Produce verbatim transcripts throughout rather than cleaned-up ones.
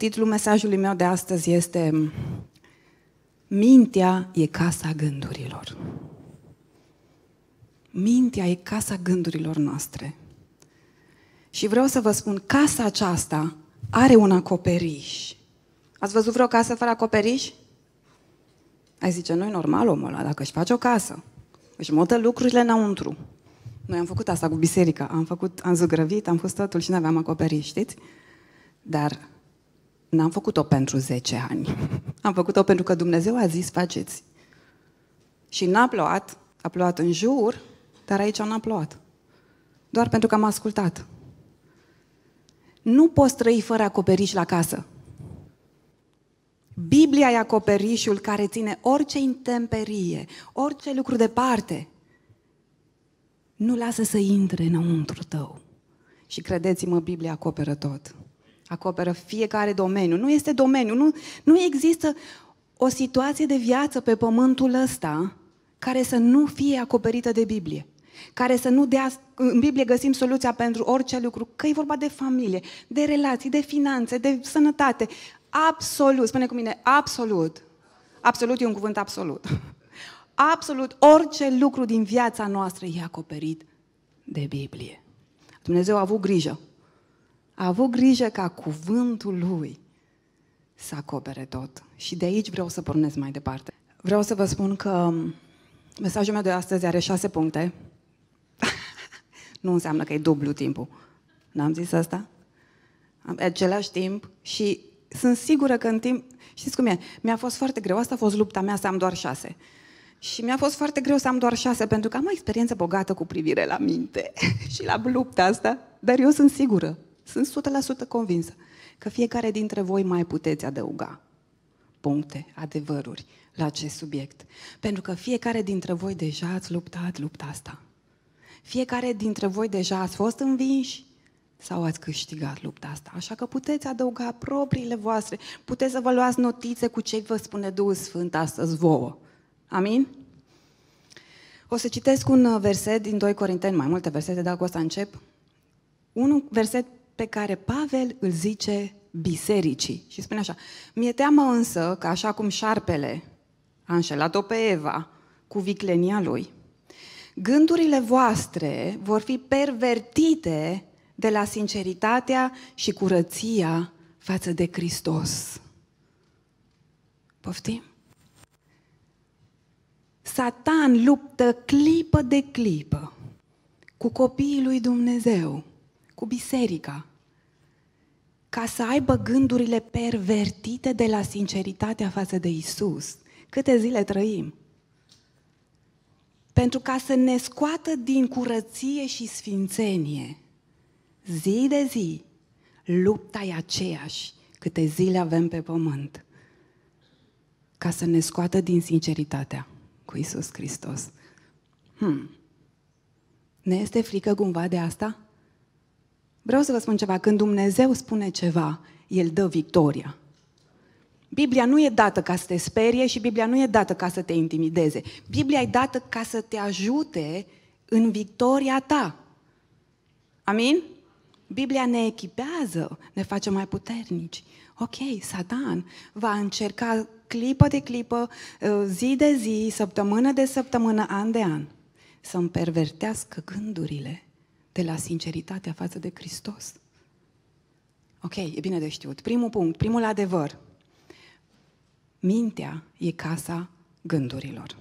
Titlul mesajului meu de astăzi este Mintea e casa gândurilor. Mintea e casa gândurilor noastre. Și vreau să vă spun, casa aceasta are un acoperiș. Ați văzut vreo casă fără acoperiș? Ai zice, nu-i normal omul ăla, dacă își face o casă, își mută lucrurile înăuntru. Noi am făcut asta cu biserica, am făcut, am zugrăvit, am pus totul și nu aveam acoperiș, știți? Dar n-am făcut-o pentru zece ani. Am făcut-o pentru că Dumnezeu a zis, faceți. Și n-a plouat, a plouat în jur, dar aici n-a plouat. Doar pentru că am ascultat. Nu poți trăi fără acoperiș la casă. Biblia e acoperișul care ține orice intemperie, orice lucru departe. Nu lasă să intre înăuntru tău. Și credeți-mă, Biblia acoperă tot. Acoperă fiecare domeniu. Nu este domeniu, nu, nu există o situație de viață pe pământul ăsta care să nu fie acoperită de Biblie. Care să nu dea, în Biblie găsim soluția pentru orice lucru, că e vorba de familie, de relații, de finanțe, de sănătate. Absolut, spune cu mine, absolut. Absolut e un cuvânt absolut. Absolut orice lucru din viața noastră e acoperit de Biblie. Dumnezeu a avut grijă. A avut grijă ca cuvântul Lui să acopere tot. Și de aici vreau să pornesc mai departe. Vreau să vă spun că mesajul meu de astăzi are șase puncte. Nu înseamnă că e dublu timpul. N-am zis asta? Am același timp și sunt sigură că în timp... Știți cum e? Mi-a fost foarte greu. Asta a fost lupta mea să am doar șase. Și mi-a fost foarte greu să am doar șase, pentru că am o experiență bogată cu privire la minte și la lupta asta. Dar eu sunt sigură, sunt o sută la sută convinsă că fiecare dintre voi mai puteți adăuga puncte, adevăruri la acest subiect. Pentru că fiecare dintre voi deja ați luptat lupta asta. Fiecare dintre voi deja ați fost învinși sau ați câștigat lupta asta. Așa că puteți adăuga propriile voastre, puteți să vă luați notițe cu ce vă spune Duhul Sfânt astăzi vouă. Amin? O să citesc un verset din doi Corinteni, mai multe versete, dar cu asta încep. Un verset pe care Pavel îl zice bisericii și spune așa: mi-e teamă însă că așa cum șarpele a înșelat-o pe Eva cu viclenia lui, gândurile voastre vor fi pervertite de la sinceritatea și curăția față de Hristos. Poftim? Satan luptă clipă de clipă cu copiii lui Dumnezeu, cu biserica, ca să aibă gândurile pervertite de la sinceritatea față de Isus. Câte zile trăim? Pentru ca să ne scoată din curăție și sfințenie. Zi de zi, lupta e aceeași, câte zile avem pe pământ, ca să ne scoată din sinceritatea cu Iisus Hristos. Hmm. Ne este frică cumva de asta? Vreau să vă spun ceva. Când Dumnezeu spune ceva, El dă victoria. Biblia nu e dată ca să te sperie și Biblia nu e dată ca să te intimideze. Biblia e dată ca să te ajute în victoria ta. Amin? Biblia ne echipează, ne face mai puternici. Ok, Satan va încerca clipă de clipă, zi de zi, săptămână de săptămână, an de an, să-mi pervertească gândurile de la sinceritatea față de Hristos. Ok, e bine de știut. Primul punct, primul adevăr. Mintea e casa gândurilor.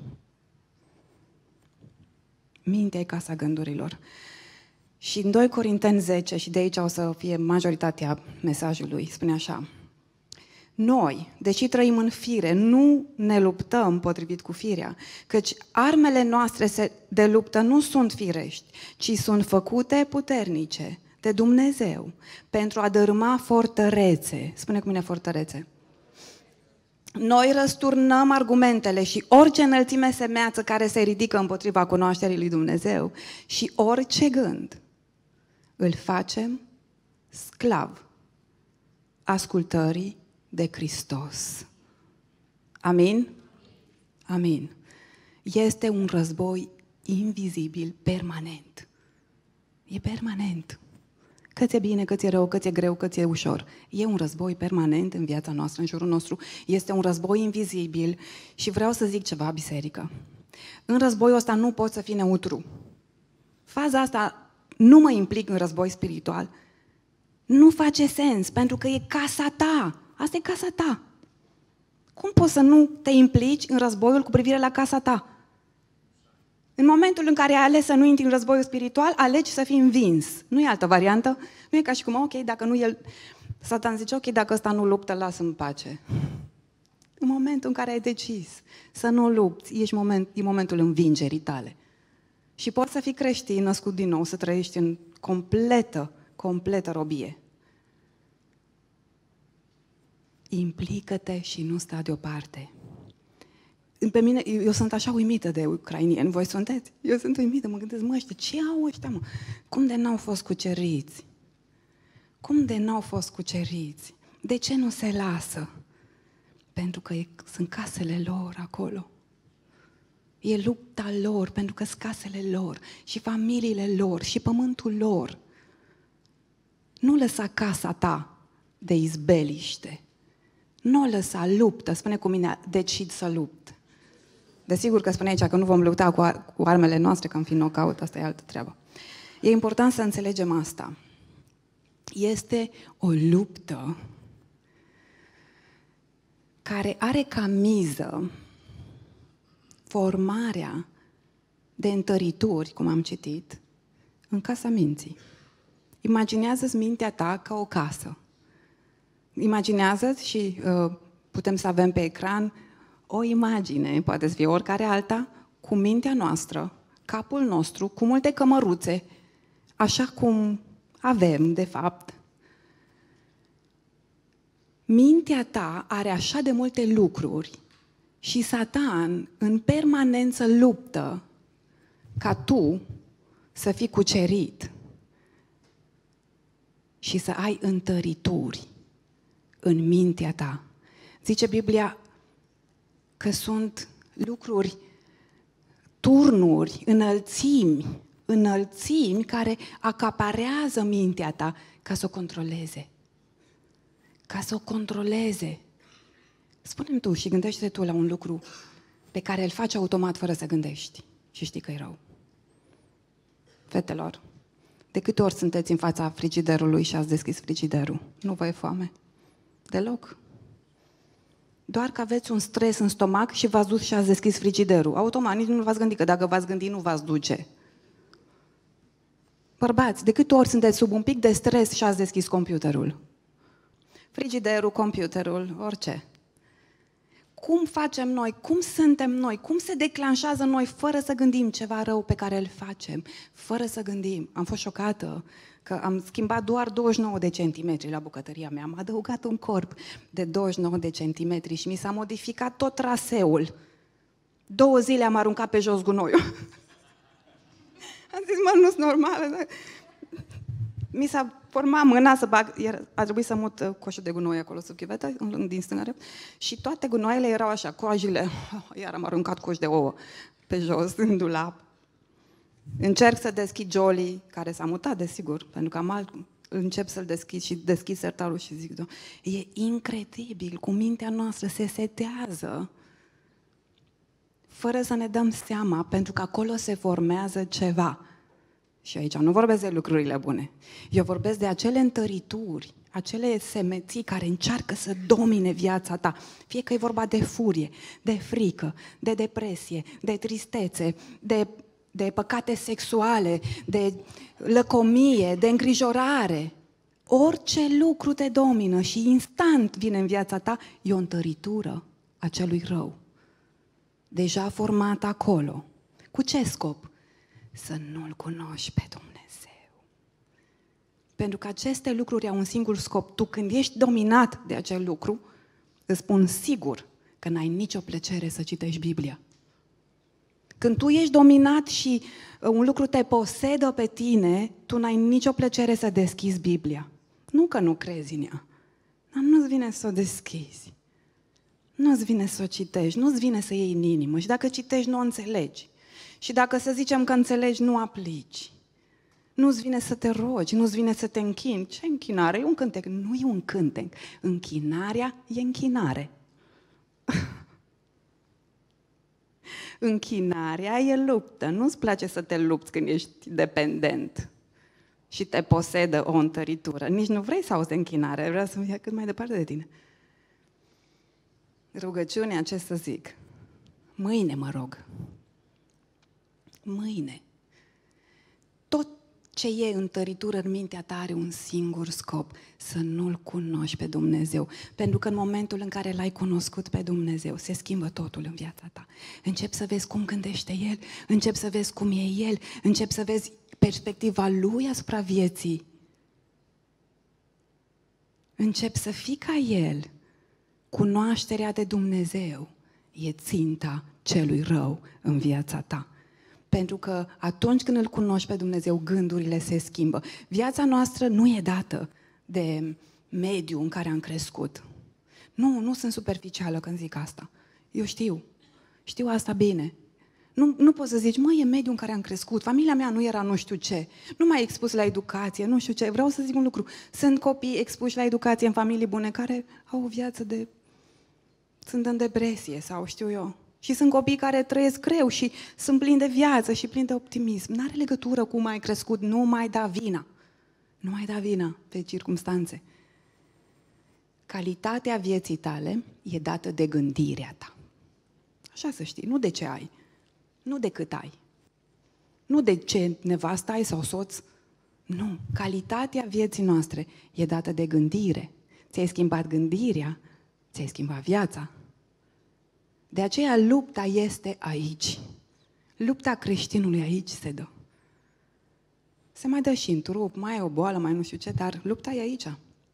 Mintea e casa gândurilor. Și în doi Corinteni zece, și de aici o să fie majoritatea mesajului, spune așa: noi, deși trăim în fire, nu ne luptăm potrivit cu firea, căci armele noastre de luptă nu sunt firești, ci sunt făcute puternice de Dumnezeu pentru a dărâma fortărețe. Spune cu mine fortărețe. Noi răsturnăm argumentele și orice înălțime semeață care se ridică împotriva cunoașterii lui Dumnezeu și orice gând îl facem sclav ascultării de Hristos. Amin? Amin. Este un război invizibil, permanent. E permanent. Că ți-e bine, că ți-e rău, că ți-e greu, că ți-e ușor. E un război permanent în viața noastră, în jurul nostru. Este un război invizibil și vreau să zic ceva, biserică. În războiul ăsta nu poți să fii neutru. Faza asta, nu mă implic în război spiritual. Nu face sens, pentru că e casa ta. Asta e casa ta. Cum poți să nu te implici în războiul cu privire la casa ta? În momentul în care ai ales să nu intri în războiul spiritual, alegi să fii învins. Nu e altă variantă. Nu e ca și cum, ok, dacă nu el... Satan zice, ok, dacă ăsta nu luptă, lasă în pace. În momentul în care ai decis să nu lupți, ești moment, e momentul învingerii tale. Și poți să fii creștin, născut din nou, să trăiești în completă, completă robie. Implică-te și nu sta deoparte. Pe mine, eu sunt așa uimită de ucrainieni, voi sunteți? Eu sunt uimită, mă gândesc, mă, ăștia, ce au ăștia, mă? Cum de n-au fost cuceriți? Cum de n-au fost cuceriți? De ce nu se lasă? Pentru că e, sunt casele lor acolo. E lupta lor, pentru că sunt casele lor și familiile lor și pământul lor. Nu lăsa casa ta de izbeliște. Nu o lăsa, luptă. Spune cu mine, decid să lupt. Desigur că spune aici că nu vom lupta cu, ar- cu armele noastre, că am fi knockout, asta e altă treabă. E important să înțelegem asta. Este o luptă care are ca miză formarea de întărituri, cum am citit, în casa minții. Imaginează-ți mintea ta ca o casă. Imaginează-ți și uh, putem să avem pe ecran o imagine, poate să fie oricare alta, cu mintea noastră, capul nostru, cu multe cămăruțe, așa cum avem, de fapt. Mintea ta are așa de multe lucruri și Satan în permanență luptă ca tu să fii cucerit și să ai întărituri în mintea ta. Zice Biblia că sunt lucruri, turnuri, înălțimi, înălțimi care acaparează mintea ta ca să o controleze. Ca să o controleze. Spune-mi tu și gândește tu la un lucru pe care îl faci automat fără să gândești și știi că e rău. Fetelor, de câte ori sunteți în fața frigiderului și ați deschis frigiderul? Nu vă e foame? Deloc. Doar că aveți un stres în stomac și v-ați dus și ați deschis frigiderul. Automat, nici nu v-ați gândit, că dacă v-ați gândit, nu v-ați duce. Bărbați, de câte ori sunteți sub un pic de stres și ați deschis computerul? Frigiderul, computerul, orice. Cum facem noi? Cum suntem noi? Cum se declanșează noi fără să gândim ceva rău pe care îl facem? Fără să gândim. Am fost șocată că am schimbat doar douăzeci și nouă de centimetri la bucătăria mea. Am adăugat un corp de douăzeci și nouă de centimetri și mi s-a modificat tot traseul. Două zile am aruncat pe jos gunoiul. Am zis, mă, nu-s normal. Mi s-a format mâna să bag, iar a trebuit să mut coșul de gunoi acolo sub chiuvetă, din stânga, și toate gunoaiele erau așa, coajile, iar am aruncat coș de ouă pe jos, în dulap. Încerc să deschid Jolly, care s-a mutat, desigur, pentru că am alt, încep să-l deschid și deschid sertarul și zic, e incredibil cum mintea noastră se setează fără să ne dăm seama, pentru că acolo se formează ceva. Și aici nu vorbesc de lucrurile bune. Eu vorbesc de acele întărituri, acele semeții care încearcă să domine viața ta. Fie că e vorba de furie, de frică, de depresie, de tristețe, de, de păcate sexuale, de lăcomie, de îngrijorare. Orice lucru te domină și instant vine în viața ta, e o întăritură a celui rău. Deja formată acolo. Cu ce scop? Să nu-L cunoști pe Dumnezeu. Pentru că aceste lucruri au un singur scop. Tu când ești dominat de acel lucru, îți spun sigur că n-ai nicio plăcere să citești Biblia. Când tu ești dominat și un lucru te posedă pe tine, tu n-ai nicio plăcere să deschizi Biblia. Nu că nu crezi în ea, dar nu-ți vine să o deschizi. Nu-ți vine să o citești, nu-ți vine să iei în inimă. Și dacă citești, nu o înțelegi. Și dacă să zicem că înțelegi, nu aplici. Nu-ți vine să te rogi, nu-ți vine să te închini. Ce închinare? E un cântec. Nu e un cântec. Închinarea e închinare. Închinarea e luptă. Nu-ți place să te lupți când ești dependent și te posedă o întăritură. Nici nu vrei să auzi închinare, vrei să fie cât mai departe de tine. Rugăciunea, ce să zic? Mâine mă rog. Mâine. Tot ce e întăritură în mintea ta are un singur scop, să nu-L cunoști pe Dumnezeu. Pentru că în momentul în care L-ai cunoscut pe Dumnezeu, se schimbă totul în viața ta. Începi să vezi cum gândește El, începi să vezi cum e El, începi să vezi perspectiva Lui asupra vieții. Începi să fii ca El. Cunoașterea de Dumnezeu e ținta celui rău în viața ta. Pentru că atunci când îl cunoști pe Dumnezeu, gândurile se schimbă. Viața noastră nu e dată de mediul în care am crescut. Nu, nu sunt superficială când zic asta. Eu știu. Știu asta bine. Nu, nu poți să zici, măi, e mediul în care am crescut, familia mea nu era nu știu ce, nu m-ai expus la educație, nu știu ce. Vreau să zic un lucru. Sunt copii expuși la educație în familii bune care au o viață de... sunt în depresie sau știu eu. Și sunt copii care trăiesc greu și sunt plini de viață și plini de optimism. N-are legătură cu cum ai crescut, nu mai da vina. Nu mai da vina pe circumstanțe. Calitatea vieții tale e dată de gândirea ta. Așa să știi, nu de ce ai, nu de cât ai, nu de ce nevastă ai sau soț. Nu, calitatea vieții noastre e dată de gândire. Ți-ai schimbat gândirea, ți-ai schimbat viața. De aceea lupta este aici. Lupta creștinului aici se dă. Se mai dă și în trup, mai e o boală, mai nu știu ce, dar lupta e aici.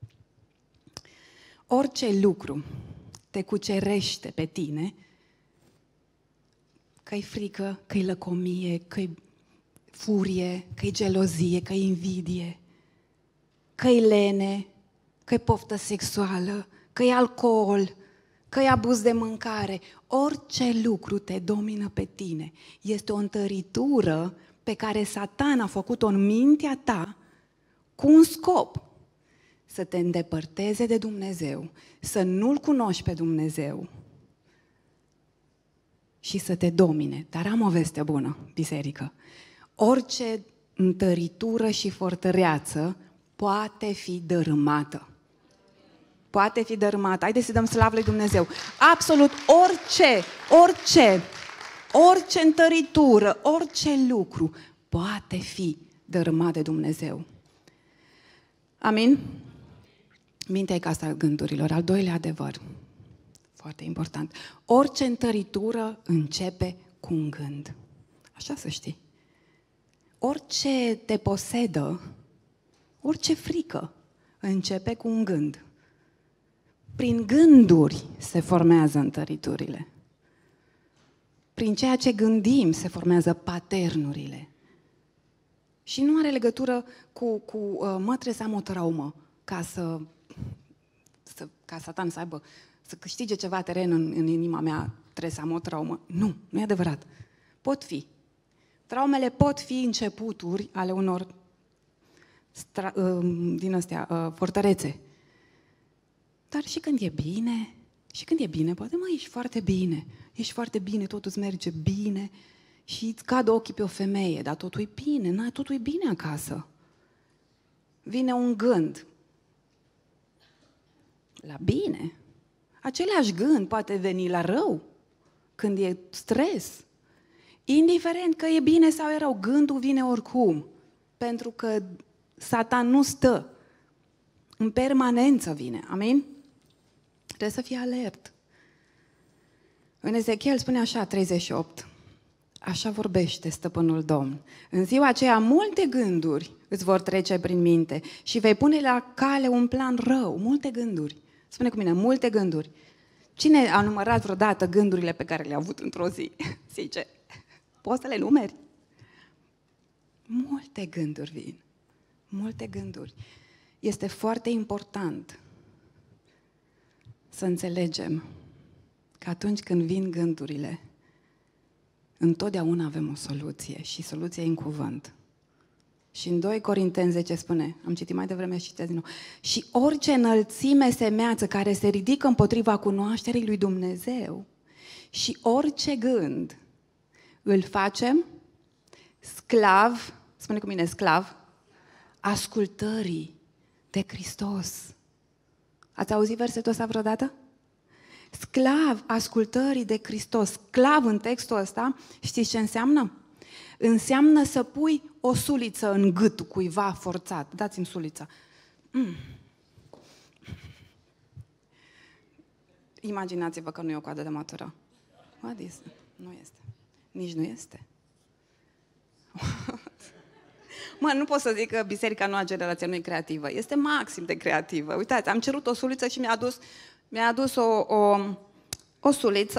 Orice lucru te cucerește pe tine, că-i frică, că-i lăcomie, că-i furie, că-i gelozie, că-i invidie, că-i lene, că-i poftă sexuală, că-i alcool, că-i abuz de mâncare, orice lucru te domină pe tine. Este o întăritură pe care Satan a făcut-o în mintea ta cu un scop. Să te îndepărteze de Dumnezeu, să nu-L cunoști pe Dumnezeu și să te domine. Dar am o veste bună, biserică. Orice întăritură și fortăreață poate fi dărâmată. Poate fi dărâmată. Haideți să dăm slavă lui Dumnezeu. Absolut orice, orice, orice întăritură, orice lucru poate fi dărâmat de Dumnezeu. Amin? Mintea e casa gândurilor. Al doilea adevăr, foarte important. Orice întăritură începe cu un gând. Așa să știi. Orice te posedă, orice frică începe cu un gând. Prin gânduri se formează întăriturile. Prin ceea ce gândim se formează paternurile. Și nu are legătură cu, cu uh, mă, trebuie să am o traumă ca să, să ca Satan să aibă, să câștige ceva teren în, în inima mea, trebuie să am o traumă. Nu, nu e adevărat. Pot fi. Traumele pot fi începuturi ale unor stra, uh, din astea, uh, fortărețe. Dar și când e bine, și când e bine, poate, mă, ești foarte bine, ești foarte bine, totul îți merge bine și îți cad ochii pe o femeie, dar totul e bine, na, totul e bine acasă. Vine un gând la bine. Același gând poate veni la rău, când e stres. Indiferent că e bine sau e rău, gândul vine oricum, pentru că Satan nu stă. În permanență vine. Amin? Trebuie să fii alert. În Ezechiel spune așa, treizeci și opt. Așa vorbește Stăpânul Domn. În ziua aceea multe gânduri îți vor trece prin minte și vei pune la cale un plan rău. Multe gânduri. Spune cu mine, multe gânduri. Cine a numărat vreodată gândurile pe care le-a avut într-o zi? Zice, poți să le numeri? Multe gânduri vin. Multe gânduri. Este foarte important să înțelegem că atunci când vin gândurile, întotdeauna avem o soluție și soluția e în cuvânt. Și în doi Corinteni zece spune, am citit mai devreme și citesc din nou, și orice înălțime semeață care se ridică împotriva cunoașterii lui Dumnezeu și orice gând îl facem sclav, spune cu mine sclav, ascultării de Hristos. Ați auzit versetul ăsta vreodată? Sclav ascultării de Hristos. Sclav în textul ăsta, știți ce înseamnă? Înseamnă să pui o suliță în gâtul cuiva forțat. Dați-mi sulița. Mm. Imaginați-vă că nu e o coadă de matură. What is? Nu este. Nici nu este. Mă, nu pot să zic că Biserica Noua Generație nu e creativă. Este maxim de creativă. Uitați, am cerut o suliță și mi-a adus, mi-a adus o, o, o suliță.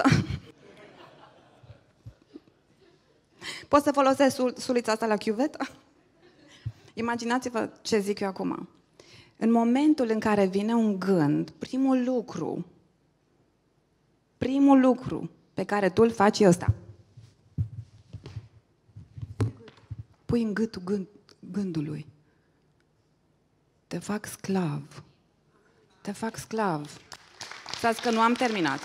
Pot să folosesc sulița asta la chiuvetă? Imaginați-vă ce zic eu acum. În momentul în care vine un gând, primul lucru, primul lucru pe care tu îl faci e ăsta. Pui în gâtul gând, gândului. Te fac sclav. Te fac sclav. Stați că nu am terminat.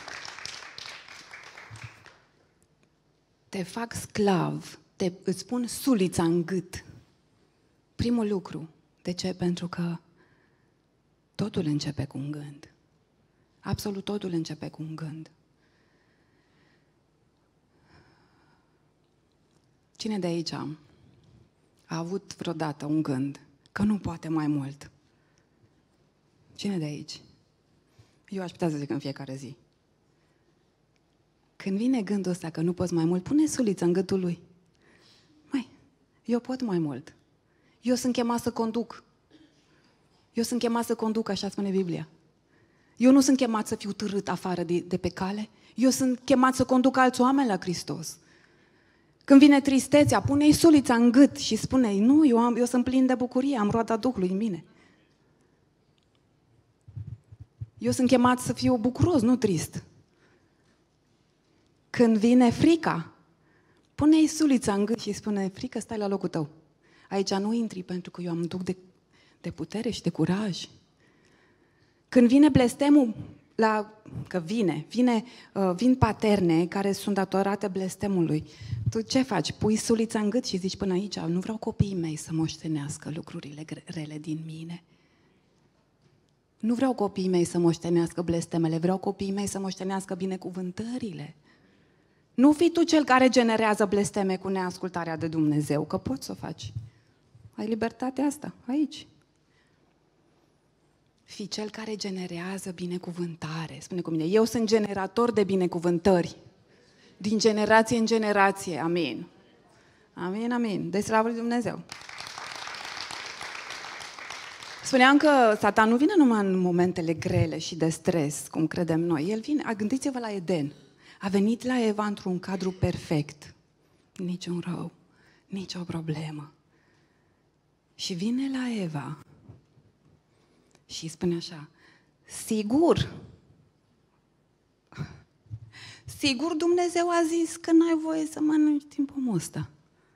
Te fac sclav. Te, îți pun sulița în gât. Primul lucru. De ce? Pentru că totul începe cu un gând. Absolut totul începe cu un gând. Cine de aici a avut vreodată un gând că nu poate mai mult? Cine de aici? Eu aș putea să zic în fiecare zi. Când vine gândul ăsta că nu poți mai mult, pune suliță în gâtul lui. Măi, eu pot mai mult. Eu sunt chemat să conduc. Eu sunt chemat să conduc, așa spune Biblia. Eu nu sunt chemat să fiu târât afară de, de pe cale. Eu sunt chemat să conduc alți oameni la Hristos. Când vine tristețea, pune-i sulița în gât și spune-i, nu, eu, am, eu sunt plin de bucurie, am roada Duhului în mine. Eu sunt chemat să fiu bucuros, nu trist. Când vine frica, pune-i sulița în gât și spune, frică, stai la locul tău. Aici nu intri pentru că eu am duc de, de putere și de curaj. Când vine blestemul, la, că vine, vine, uh, vin paterne care sunt datorate blestemului. Tu ce faci? Pui sulița în gât și zici până aici, nu vreau copiii mei să moștenească lucrurile rele din mine. Nu vreau copiii mei să moștenească blestemele, vreau copiii mei să moștenească binecuvântările. Nu fii tu cel care generează blesteme cu neascultarea de Dumnezeu, că poți să o faci. Ai libertatea asta, aici. Fii cel care generează binecuvântare. Spune cu mine, eu sunt generator de binecuvântări. Din generație în generație. Amin. Amin, amin. De slavă lui Dumnezeu. Spuneam că Satan nu vine numai în momentele grele și de stres, cum credem noi. El vine, gândiți-vă la Eden. A venit la Eva într-un cadru perfect. Niciun rău, nicio problemă. Și vine la Eva și spune așa, sigur, sigur Dumnezeu a zis că n-ai voie să mănânci din pomul ăsta.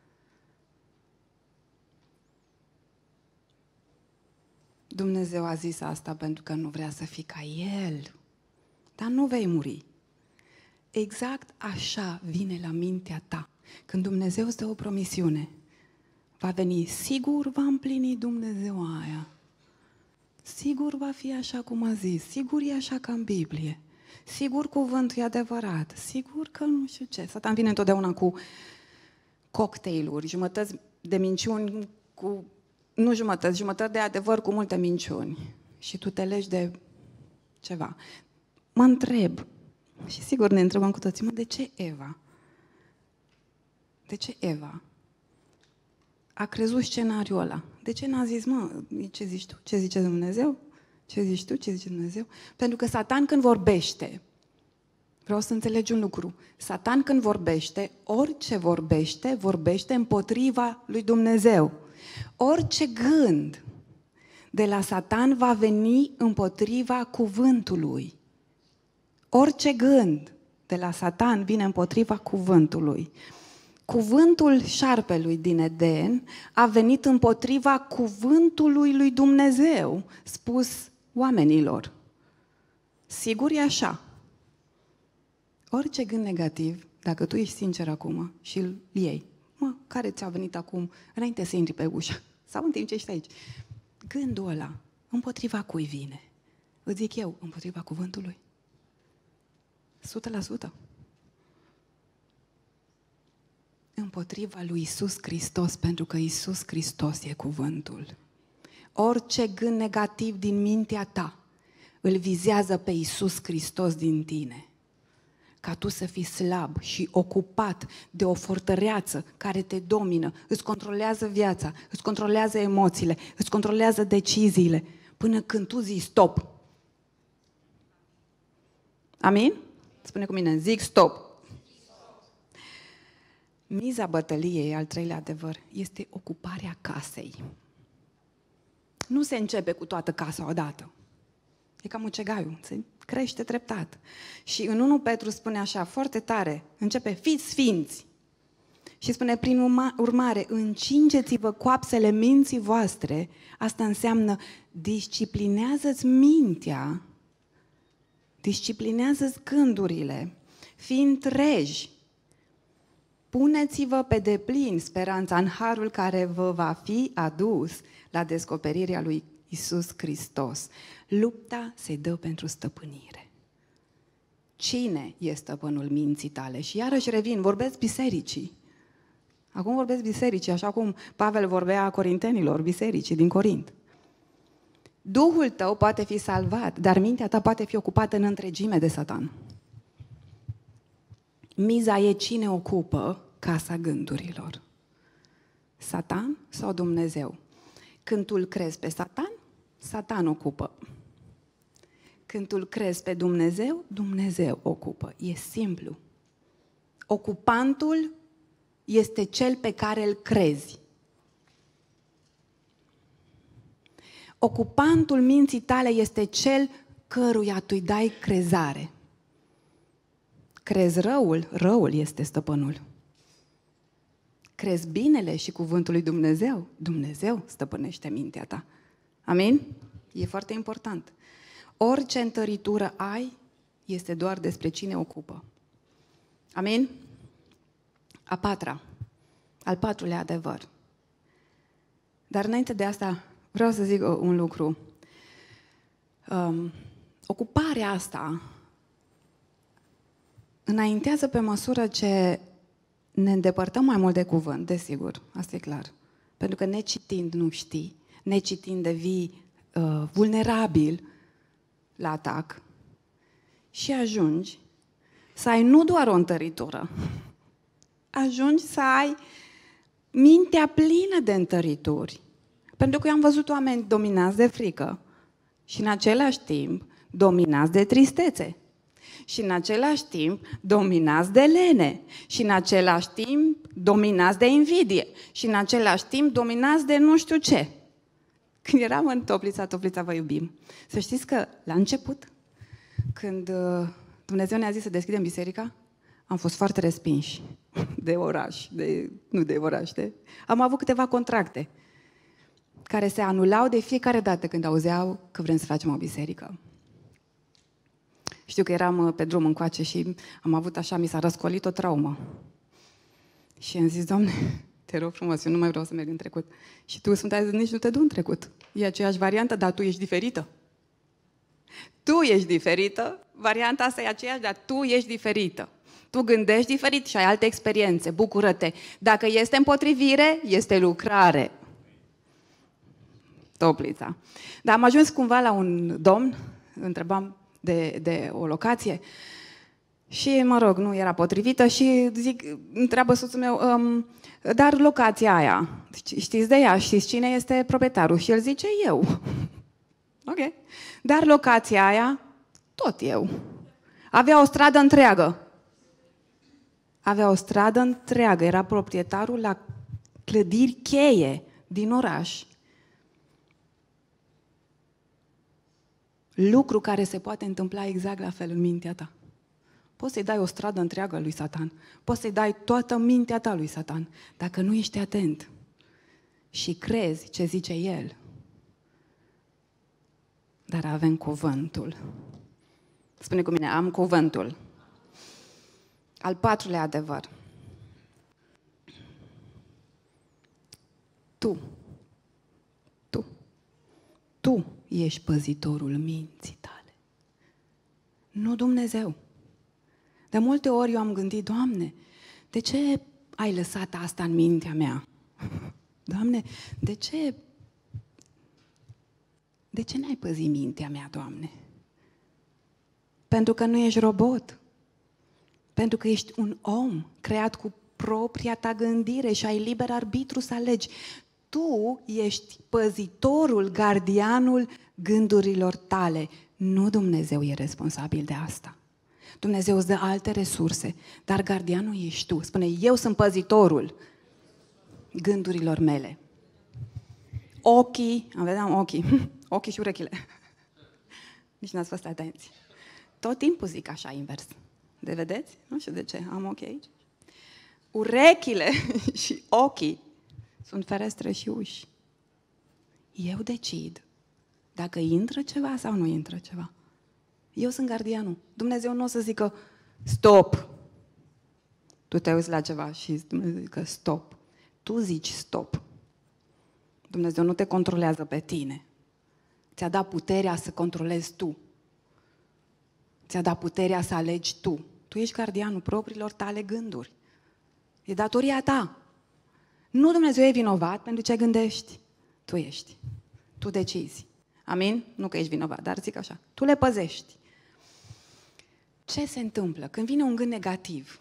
Dumnezeu a zis asta pentru că nu vrea să fii ca El, dar nu vei muri. Exact așa vine la mintea ta. Când Dumnezeu îți dă o promisiune, va veni, sigur va împlini Dumnezeu aia. Sigur va fi așa cum a zis, sigur e așa ca în Biblie, sigur cuvântul e adevărat, sigur că nu știu ce. Satan vine întotdeauna cu cocktailuri, jumătăți de minciuni, cu, nu jumătăți, jumătăți de adevăr cu multe minciuni. Și tu te legi de ceva. Mă întreb, și sigur ne întrebăm cu toții, mă, de ce Eva? De ce Eva a crezut scenariul ăla? De ce n-a zis, mă, ce zici tu? Ce zice Dumnezeu? Ce zici tu? Ce zice Dumnezeu? Pentru că Satan când vorbește, vreau să înțelegi un lucru, Satan când vorbește, orice vorbește, vorbește împotriva lui Dumnezeu. Orice gând de la Satan va veni împotriva cuvântului. Orice gând de la Satan vine împotriva cuvântului. Cuvântul șarpelui din Eden a venit împotriva cuvântului lui Dumnezeu spus oamenilor. Sigur e așa. Orice gând negativ, dacă tu ești sincer acum și îl iei, mă, care ți-a venit acum, înainte să intri pe ușă, sau în timp ce ești aici, gândul ăla, împotriva cui vine? Îți zic eu, împotriva cuvântului. Sută la sută. Împotriva lui Iisus Hristos, pentru că Iisus Hristos e cuvântul. Orice gând negativ din mintea ta îl vizează pe Iisus Hristos din tine. Ca tu să fii slab și ocupat de o fortăreață care te domină, îți controlează viața, îți controlează emoțiile, îți controlează deciziile, până când tu zici stop. Amin? Spune cu mine, zic stop. Miza bătăliei, al treilea adevăr, este ocuparea casei. Nu se începe cu toată casa odată. E ca mucegaiul, se crește treptat. Și în unu Petru spune așa, foarte tare, începe, fiți sfinți. Și spune, prin urmare, încingeți-vă coapsele minții voastre. Asta înseamnă, disciplinează-ți mintea, disciplinează-ți gândurile, fiind treji. Puneți-vă pe deplin speranța în harul care vă va fi adus la descoperirea lui Iisus Hristos. Lupta se dă pentru stăpânire. Cine e stăpânul minții tale? Și iarăși revin, vorbesc bisericii. Acum vorbesc bisericii, așa cum Pavel vorbea corintenilor, bisericii din Corint. Duhul tău poate fi salvat, dar mintea ta poate fi ocupată în întregime de Satan. Miza e cine ocupă casa gândurilor. Satan sau Dumnezeu? Când tu îl crezi pe Satan, Satan ocupă. Când tu îl crezi pe Dumnezeu, Dumnezeu ocupă. E simplu. Ocupantul este cel pe care îl crezi. Ocupantul minții tale este cel căruia tu îi dai crezare. Crezi răul, răul este stăpânul. Crezi binele și cuvântul lui Dumnezeu, Dumnezeu stăpânește mintea ta. Amin? E foarte important. Orice întăritură ai este doar despre cine ocupă. Amin? A patra, al patrulea adevăr. Dar înainte de asta vreau să zic un lucru. Um, ocuparea asta înaintează pe măsură ce ne îndepărtăm mai mult de cuvânt, desigur, asta e clar. Pentru că necitind nu știi, necitind devii uh, vulnerabil la atac și ajungi să ai nu doar o întăritură, ajungi să ai mintea plină de întărituri. Pentru că eu am văzut oameni dominați de frică și în același timp dominați de tristețe. Și în același timp dominați de lene. Și în același timp dominați de invidie. Și în același timp dominați de nu știu ce. Când eram în Toplița, Toplița vă iubim. Să știți că la început, când Dumnezeu ne-a zis să deschidem biserica, am fost foarte respinși de oraș, de, nu de oraș, de... Am avut câteva contracte care se anulau de fiecare dată când auzeau că vrem să facem o biserică. Știu că eram pe drum încoace și am avut așa, mi s-a răscolit o traumă. Și am zis, Doamne, te rog frumos, eu nu mai vreau să merg în trecut. Și tu, Sfânta, zis, nici nu te du în trecut. E aceeași variantă, dar tu ești diferită. Tu ești diferită, varianta asta e aceeași, dar tu ești diferită. Tu gândești diferit și ai alte experiențe, bucură-te. Dacă este împotrivire, este lucrare. Toplița. Dar am ajuns cumva la un domn, întrebam de, de o locație și, mă rog, nu era potrivită și zic, întreabă soțul meu, um, dar locația aia, știți de ea, știți cine este proprietarul? Și el zice, eu. Ok. Dar locația aia, tot eu. Avea o stradă întreagă. Avea o stradă întreagă, era proprietarul la clădiri cheie din oraș. Lucru care se poate întâmpla exact la fel în mintea ta. Poți să-i dai o stradă întreagă lui Satan. Poți să-i dai toată mintea ta lui Satan. Dacă nu ești atent și crezi ce zice el. Dar avem cuvântul. Spune cu mine, am cuvântul. Al patrulea adevăr. Tu, tu, tu ești păzitorul minții tale. Nu Dumnezeu. De multe ori eu am gândit, Doamne, de ce ai lăsat asta în mintea mea? Doamne, de ce, de ce n-ai păzit mintea mea, Doamne? Pentru că nu ești robot. Pentru că ești un om creat cu propria ta gândire și ai liber arbitru să alegi. Tu ești păzitorul, gardianul gândurilor tale. Nu Dumnezeu e responsabil de asta. Dumnezeu îți dă alte resurse, dar gardianul ești tu. Spune, eu sunt păzitorul gândurilor mele. Ochii, am vedeam ochii, ochii și urechile. Nici n-ați fost atenți. Tot timpul zic așa invers. De vedeți? Nu știu de ce, am ochi aici. Urechile și ochii sunt ferestre și uși. Eu decid dacă intră ceva sau nu intră ceva. Eu sunt gardianul. Dumnezeu nu o să zică stop. Tu te uiți la ceva și Dumnezeu zică stop. Tu zici stop. Dumnezeu nu te controlează pe tine. Ți-a dat puterea să controlezi tu. Ți-a dat puterea să alegi tu. Tu ești gardianul propriilor tale gânduri. E datoria ta. Nu Dumnezeu e vinovat pentru ce gândești. Tu ești. Tu decizi. Amin? Nu că ești vinovat, dar zic așa. Tu le păzești. Ce se întâmplă când vine un gând negativ?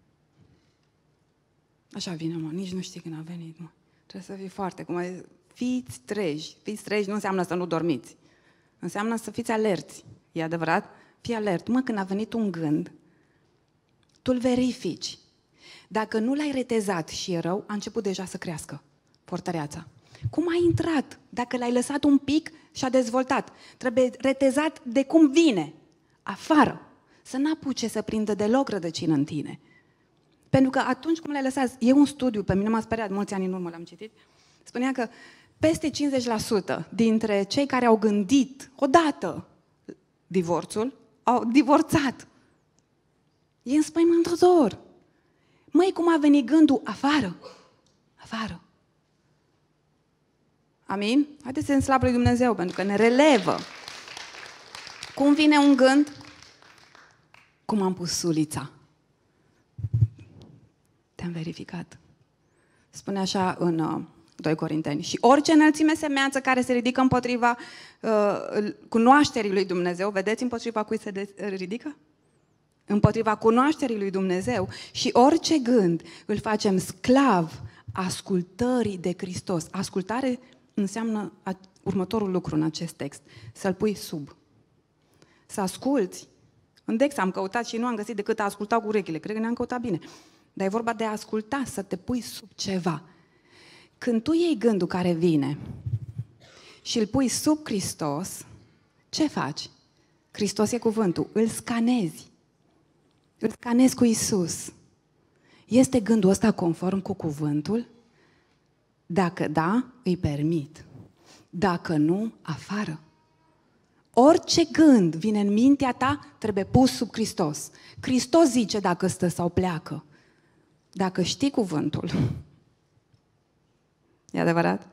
Așa vine, mă, nici nu știi când a venit, mă. Trebuie să fii foarte, cum ai zis, fiți treji. Fiți treji nu înseamnă să nu dormiți. Înseamnă să fiți alerți. E adevărat? Fii alert. Mă, când a venit un gând, tu îl verifici. Dacă nu l-ai retezat și e rău, a început deja să crească fortăreața. Cum a intrat? Dacă l-ai lăsat un pic și a dezvoltat. Trebuie retezat de cum vine. Afară. Să n-apuce să prindă deloc rădăcină în tine. Pentru că atunci cum l-ai lăsat, e un studiu, pe mine m-a speriat, mulți ani în urmă l-am citit, spunea că peste cincizeci la sută dintre cei care au gândit odată divorțul, au divorțat. E înspăimântător. Măi, cum a venit gândul? Afară. Afară. Amin? Haideți să ne slavă lui Dumnezeu, pentru că ne relevă. Cum vine un gând? Cum am pus sulița? Te-am verificat. Spune așa în uh, doi Corinteni. Și orice înălțime semeanță care se ridică împotriva uh, cunoașterii lui Dumnezeu, vedeți împotriva cui se de- ridică? Împotriva cunoașterii lui Dumnezeu și orice gând îl facem sclav ascultării de Hristos. Ascultare înseamnă următorul lucru în acest text. Să-l pui sub. Să asculți. În Dex am căutat și nu am găsit decât a asculta cu urechile. Cred că ne-am căutat bine. Dar e vorba de a asculta, să te pui sub ceva. Când tu iei gândul care vine și îl pui sub Hristos, ce faci? Hristos e cuvântul. Îl scanezi. Îl scanezi cu Isus. Este gândul ăsta conform cu cuvântul? Dacă da, îi permit. Dacă nu, afară. Orice gând vine în mintea ta, trebuie pus sub Hristos. Hristos zice dacă stă sau pleacă. Dacă știi cuvântul. E adevărat?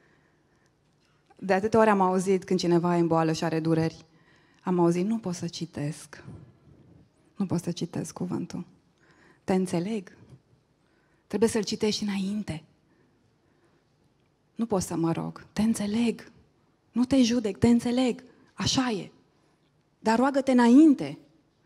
De atâtea ori am auzit când cineva e în boală și are dureri. Am auzit, nu pot să citesc. Nu pot să citesc cuvântul. Te înțeleg. Trebuie să-l citești înainte. Nu pot să mă rog. Te înțeleg. Nu te judec, te înțeleg. Așa e. Dar roagă-te înainte.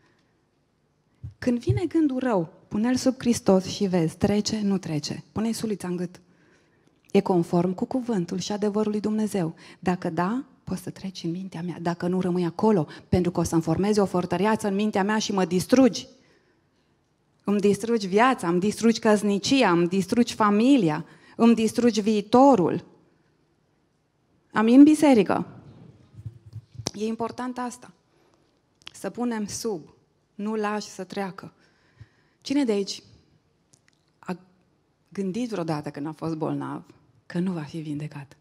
Când vine gândul rău, pune-l sub Hristos și vezi, trece, nu trece. Pune-i sulița în gât. E conform cu cuvântul și adevărul lui Dumnezeu. Dacă da, poți să treci în mintea mea. Dacă nu, rămâi acolo, pentru că o să-mi formezi o fortăreață în mintea mea și mă distrugi. Îmi distrugi viața, îmi distrugi căsnicia, îmi distrugi familia, îmi distrugi viitorul. Amin, biserică? E important asta. Să punem sub Nu lași să treacă. Cine de aici a gândit vreodată când a fost bolnav că nu va fi vindecat?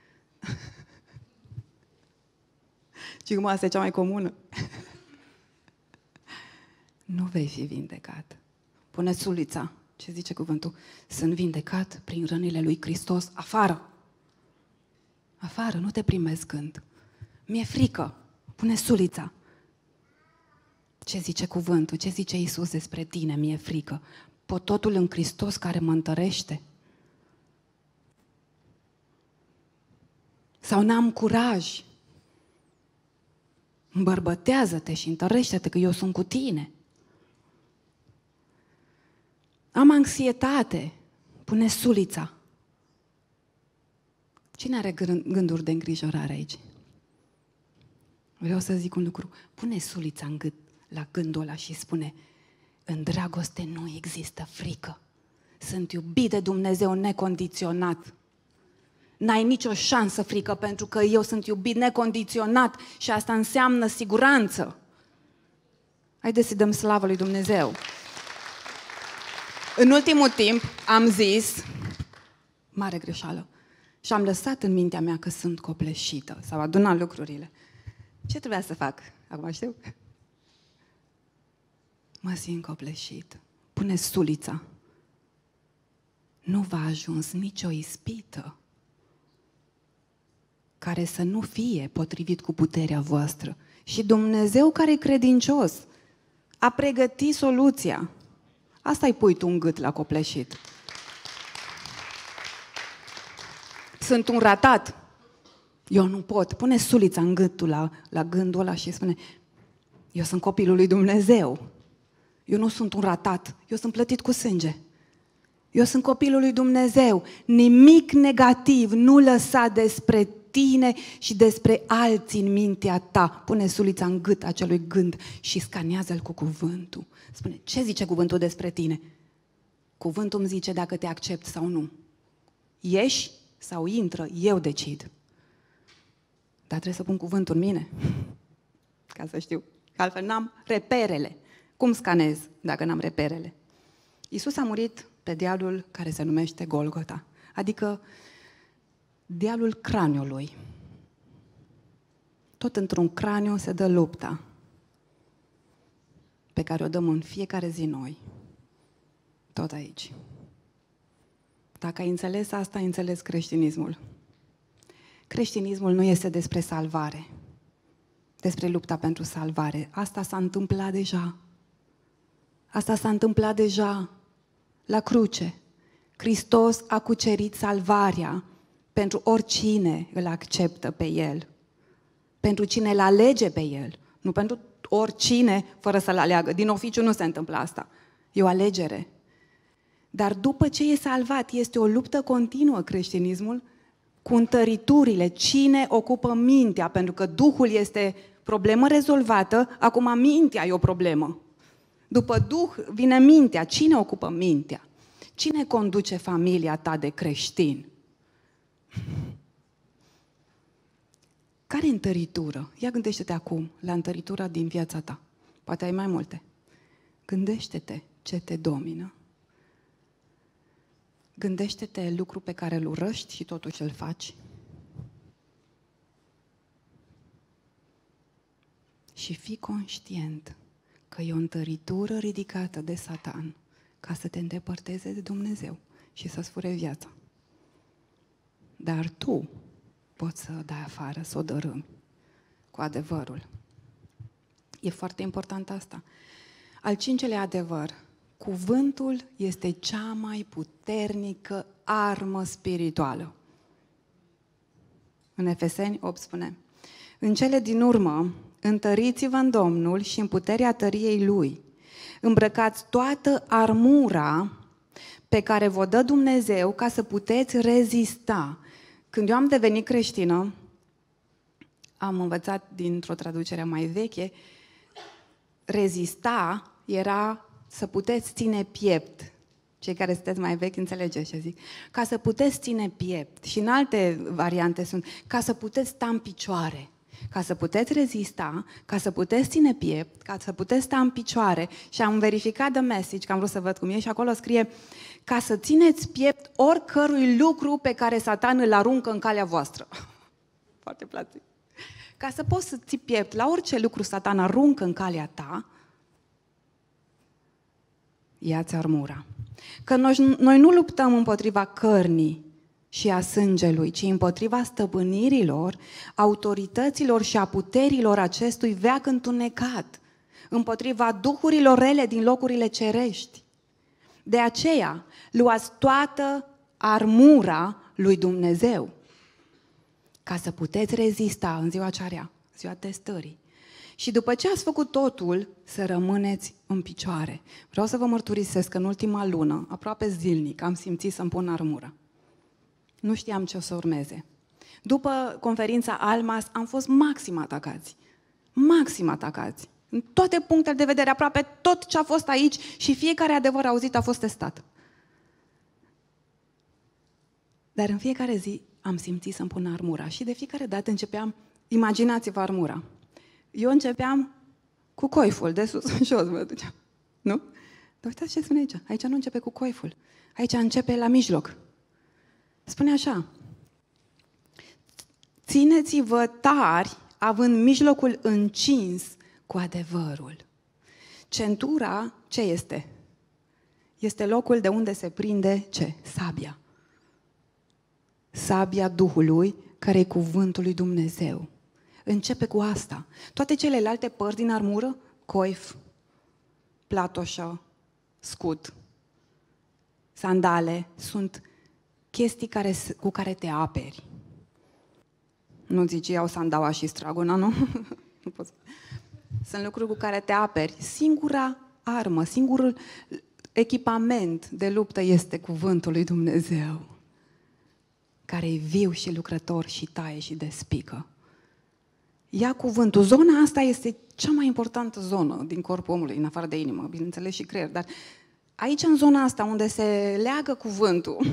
Și cum asta e cea mai comună? Nu vei fi vindecat. Pune sulița. Ce zice cuvântul? Sunt vindecat prin rănile lui Hristos. Afară! Afară, nu te primesc gând. Mi-e frică. Pune sulița. Ce zice cuvântul? Ce zice Iisus despre tine? Mi-e frică. Pot totul în Hristos care mă întărește. Sau n-am curaj. Îmbărbătează-te și întărește-te că eu sunt cu tine. Am anxietate. Pune sulița. Cine are gânduri de îngrijorare aici? Vreau să zic un lucru. Pune sulița în gât, la gândul ăla și spune: în dragoste nu există frică. Sunt iubit de Dumnezeu necondiționat. N-ai nicio șansă frică pentru că eu sunt iubit necondiționat și asta înseamnă siguranță. Haideți să dăm slavă lui Dumnezeu. În ultimul timp am zis, mare greșeală, și am lăsat în mintea mea că sunt copleșită. S-au adunat lucrurile. Ce trebuia să fac? Acum știu. Mă simt copleșit. Pune sulița. Nu v-a ajuns nicio ispită care să nu fie potrivit cu puterea voastră. Și Dumnezeu care e credincios a pregătit soluția. Asta-i pui tu în gât la copleșit. Sunt un ratat. Eu nu pot. Pune sulița în gâtul la, la gândul ăla și spune: eu sunt copilul lui Dumnezeu. Eu nu sunt un ratat. Eu sunt plătit cu sânge. Eu sunt copilul lui Dumnezeu. Nimic negativ nu lăsa despre tine și despre alții în mintea ta. Pune sulița în gât acelui gând și scanează-l cu cuvântul. Spune: ce zice cuvântul despre tine? Cuvântul îmi zice dacă te accept sau nu. Ieși sau intră, eu decid. Dar trebuie să pun cuvântul în mine, ca să știu. Că altfel n-am reperele. Cum scanez dacă n-am reperele? Iisus a murit pe dealul care se numește Golgota, adică dealul craniului. Tot într-un craniu se dă lupta pe care o dăm în fiecare zi noi. Tot aici. Dacă ai înțeles asta, ai înțeles creștinismul. Creștinismul nu este despre salvare, despre lupta pentru salvare. Asta s-a întâmplat deja. Asta s-a întâmplat deja la cruce. Hristos a cucerit salvarea pentru oricine îl acceptă pe El. Pentru cine îl alege pe El. Nu pentru oricine fără să-l aleagă. Din oficiu nu se întâmplă asta. E o alegere. Dar după ce e salvat, este o luptă continuă creștinismul cu întăriturile. Cine ocupă mintea? Pentru că Duhul este problemă rezolvată, acum mintea e o problemă. După Duh vine mintea. Cine ocupă mintea? Cine conduce familia ta de creștin? Care întăritură? Ia gândește-te acum la întăritura din viața ta. Poate ai mai multe. Gândește-te ce te domină. Gândește-te lucru pe care îl urăști și totuși îl faci. Și fii conștient că e o întăritură ridicată de Satan ca să te îndepărteze de Dumnezeu și să-ți fure viața. Dar tu poți să o dai afară, să o dărâmi cu adevărul. E foarte important asta. Al cincelea adevăr. Cuvântul este cea mai puternică armă spirituală. În Efeseni opt spune: în cele din urmă, întăriți-vă în Domnul și în puterea tăriei Lui. Îmbrăcați toată armura pe care vă dă Dumnezeu ca să puteți rezista. Când eu am devenit creștină, am învățat dintr-o traducere mai veche, rezista era să puteți ține piept. Cei care sunteți mai vechi înțelegeți ce zic. Ca să puteți ține piept. Și în alte variante sunt ca să puteți sta în picioare. ca să puteți rezista, ca să puteți ține piept, ca să puteți sta în picioare. Și am verificat the message, că am vrut să văd cum e, și acolo scrie ca să țineți piept oricărui lucru pe care Satan îl aruncă în calea voastră. Foarte plăcut. Ca să poți să ții piept la orice lucru Satan aruncă în calea ta, ia-ți armura. Că noi, noi nu luptăm împotriva cărnii și a sângelui, ci împotriva stăpânirilor, autorităților și a puterilor acestui veac întunecat, împotriva duhurilor rele din locurile cerești. De aceea, luați toată armura lui Dumnezeu, ca să puteți rezista în ziua cea rea, ziua testării. Și după ce ați făcut totul, să rămâneți în picioare. Vreau să vă mărturisesc că în ultima lună, aproape zilnic, am simțit să-mi pun armura. Nu știam ce o să urmeze. După conferința Almas am fost maxim atacați. Maxim atacați. În toate punctele de vedere, aproape tot ce a fost aici și fiecare adevăr auzit a fost testat. Dar în fiecare zi am simțit să-mi pun armura și de fiecare dată începeam, imaginați-vă armura. Eu începeam cu coiful, de sus în jos mă duceam. Nu? Dar uitați ce spune aici. Aici nu începe cu coiful. Aici începe la mijloc. Spune așa: țineți-vă tari, având mijlocul încins cu adevărul. Centura ce este? Este locul de unde se prinde ce? Sabia. Sabia Duhului, care e cuvântul lui Dumnezeu. Începe cu asta. Toate celelalte părți din armură, coif, platoșă, scut, sandale, sunt chestii care, cu care te aperi. Nu zici, iau sandaua și straguna, nu? Nu pot. Sunt lucruri cu care te aperi. Singura armă, singurul echipament de luptă este cuvântul lui Dumnezeu, care e viu și lucrător și taie și despică. Ia cuvântul. Zona asta este cea mai importantă zonă din corpul omului, în afară de inimă, bineînțeles și creier, dar aici, în zona asta, unde se leagă cuvântul,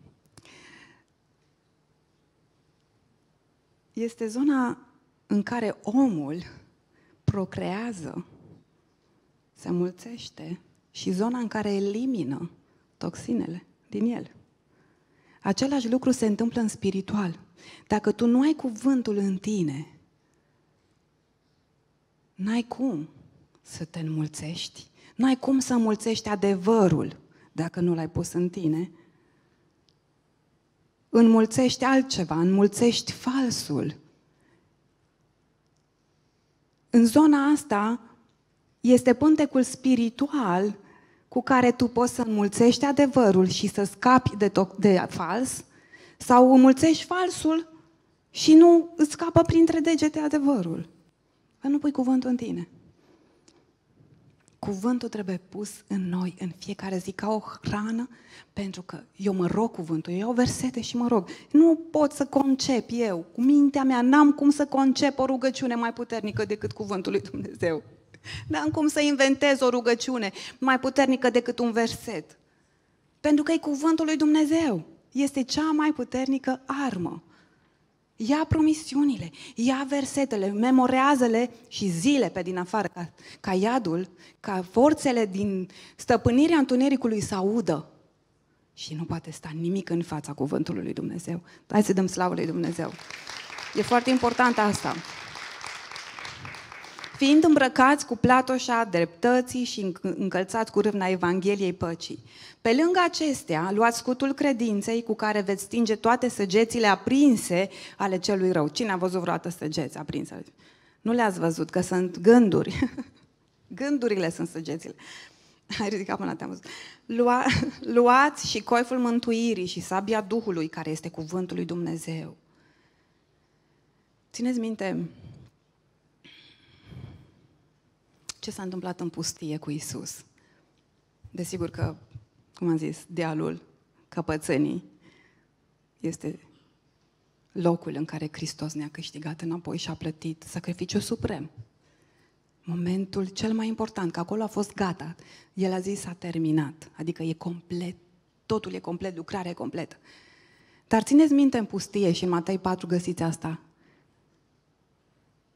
este zona în care omul procrează, se mulțește și zona în care elimină toxinele din el. Același lucru se întâmplă în spiritual. Dacă tu nu ai cuvântul în tine, n-ai cum să te înmulțești, n-ai cum să înmulțești adevărul dacă nu l-ai pus în tine. Înmulțești altceva, înmulțești falsul. În zona asta este pântecul spiritual cu care tu poți să înmulțești adevărul și să scapi de, to- de fals, sau înmulțești falsul și nu îți scapă printre degete adevărul. Că nu pui cuvântul în tine. Cuvântul trebuie pus în noi în fiecare zi ca o hrană, pentru că eu mă rog cuvântul, eu iau versete și mă rog. Nu pot să concep eu, cu mintea mea, n-am cum să concep o rugăciune mai puternică decât cuvântul lui Dumnezeu. N-am cum să inventez o rugăciune mai puternică decât un verset. Pentru că e cuvântul lui Dumnezeu. Este cea mai puternică armă. Ia promisiunile, ia versetele, memorează-le și zile pe din afară, ca, ca iadul, ca forțele din stăpânirea întunericului să audă. Și nu poate sta nimic în fața cuvântului lui Dumnezeu. Hai să dăm slavă lui Dumnezeu. E foarte important asta. Fiind îmbrăcați cu platoșa dreptății și încălțați cu râvna Evangheliei păcii. Pe lângă acestea, luați scutul credinței cu care veți stinge toate săgețile aprinse ale celui rău. Cine a văzut vreodată săgeți aprinse? Nu le-ați văzut, că sunt gânduri. Gândurile sunt săgețile. Hai, ridica până te-am văzut. Lua, luați și coiful mântuirii și sabia Duhului, care este cuvântul lui Dumnezeu. Țineți minte ce s-a întâmplat în pustie cu Isus. Desigur că, cum am zis, dealul căpățânii este locul în care Hristos ne-a câștigat înapoi și a plătit sacrificiul suprem. Momentul cel mai important, că acolo a fost gata. El a zis, s-a terminat. Adică e complet, totul e complet, lucrarea e completă. Dar țineți minte în pustie și în Matei patru găsiți asta.